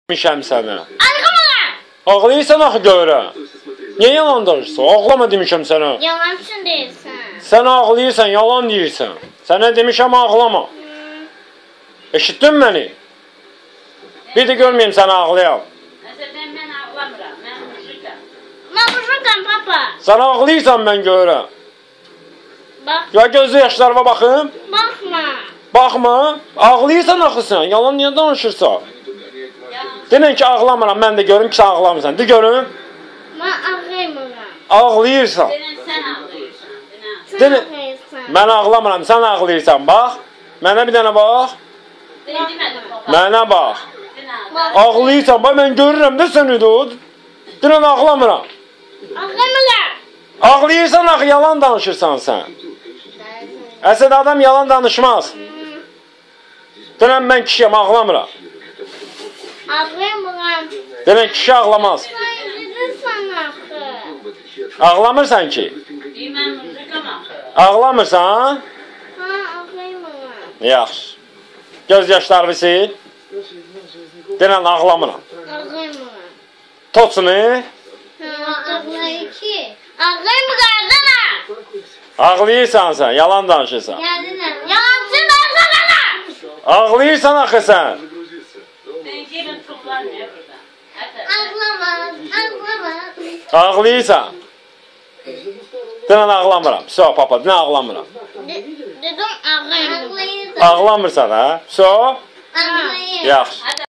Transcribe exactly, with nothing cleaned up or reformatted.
Demişəm sənə. Ağlama! Ağlayırsan axı görə. Niyə yalan danışırsan? Ağlama demişəm sənə. Yalansın deyirsən. Sən ağlayırsan, yalan deyirsən. Sənə demişəm ağlama. Eşitdin məni? Bir də görməyim səni ağlayam. Əslən mən ağlamıram, mən müşrikəm. Mən müşrikəm papa. Sən ağlayırsan mən görürəm. Bax. Ya gözlü yaşlarıma baxım. Baxma. Baxma. Ağlayırsan axı sən. Yalan niyə danışırsan? Denən ki ağlamıram, mən də görüm ki sən ağlamırsan. De görüm. Mən ağlamıram. Ağlayırsan. Denən sən ağlayırsan. Sən Denən. ağlayırsan. Mən ağlamıram, sən ağlayırsan. Bax. Mənə bir dənə bax. Demədim baba. Mənə bax. Denən. Ağlayırsan. Bax mən görürəm də səni də. Denən ağlamıram. Ağlamıram. Ağlayırsan axı yalan danışırsan sən. Əsəd adam yalan danışmaz. Denən mən kişiyəm, ağlamıram. Ağlamıram. Denən kişi ağlamaz. Sən edirsən axı. Ağlamırsan ki. Mən müşrikəm axı. Ağlamırsan? Ha, ağlamıram. Yaxşı. Göz yaşlarını sil. Denən ağlamıram. Ağlamıram. Toçunu. Ha, ağlayır ki. Ağlamıram dana. Ağlayırsan sən, yalan danışırsan. Gəlinəm. Yalansın ağlamıram. Ağlayırsan axı sən. Sən gelin çoxlar nə burada? Ağlama, ağlama. Ağlayırsan. Denən ağlamıram. So papa, denən ağlamıram. Dedim ağlayır. Ağlamırsan ha? So? Ağlayır. Yaxşı.